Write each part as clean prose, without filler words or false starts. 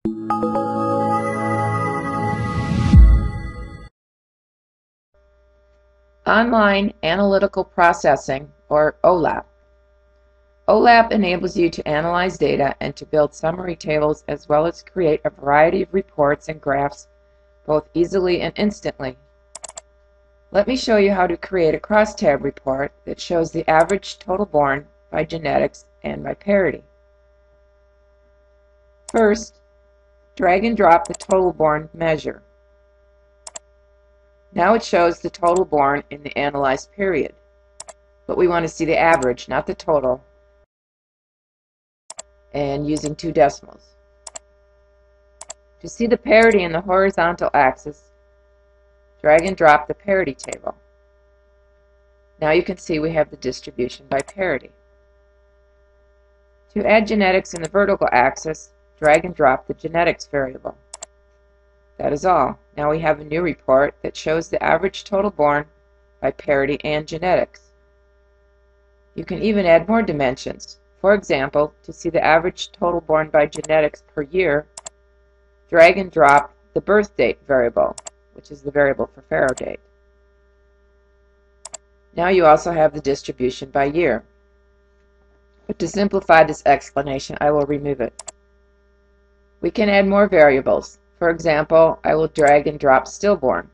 Online Analytical Processing, or OLAP. OLAP enables you to analyze data and to build summary tables as well as create a variety of reports and graphs both easily and instantly. Let me show you how to create a crosstab report that shows the average total born by genetics and by parity. First, drag and drop the total born measure. Now it shows the total born in the analyzed period, but we want to see the average, not the total, and using 2 decimals. To see the parity in the horizontal axis, drag and drop the parity table. Now you can see we have the distribution by parity. To add genetics in the vertical axis, drag and drop the genetics variable. That is all. Now we have a new report that shows the average total born by parity and genetics. You can even add more dimensions. For example, to see the average total born by genetics per year, drag and drop the birth date variable, which is the variable for Pharaoh date. Now you also have the distribution by year. But to simplify this explanation, I will remove it. We can add more variables. For example, I will drag and drop stillborn.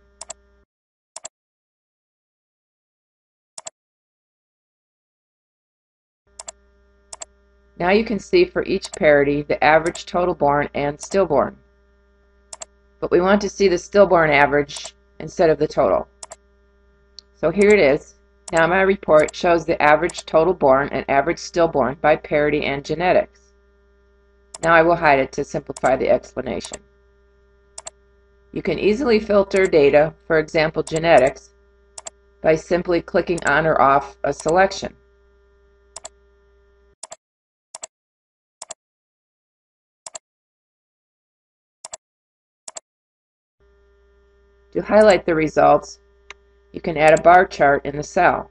Now you can see for each parity the average total born and stillborn. But we want to see the stillborn average instead of the total. So here it is. Now my report shows the average total born and average stillborn by parity and genetics. Now I will hide it to simplify the explanation. You can easily filter data, for example genetics, by simply clicking on or off a selection. To highlight the results, you can add a bar chart in the cell.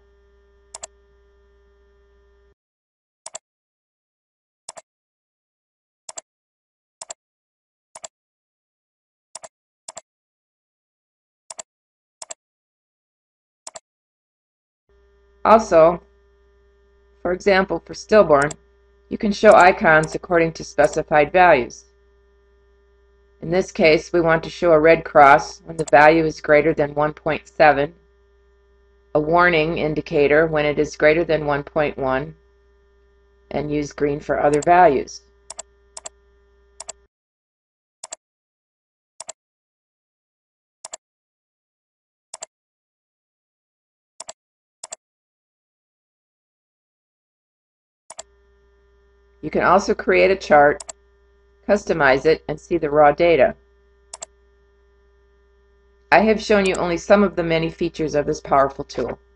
Also, for example, for stillborn, you can show icons according to specified values. In this case, we want to show a red cross when the value is greater than 1.7, a warning indicator when it is greater than 1.1, and use green for other values. You can also create a chart, customize it, and see the raw data. I have shown you only some of the many features of this powerful tool.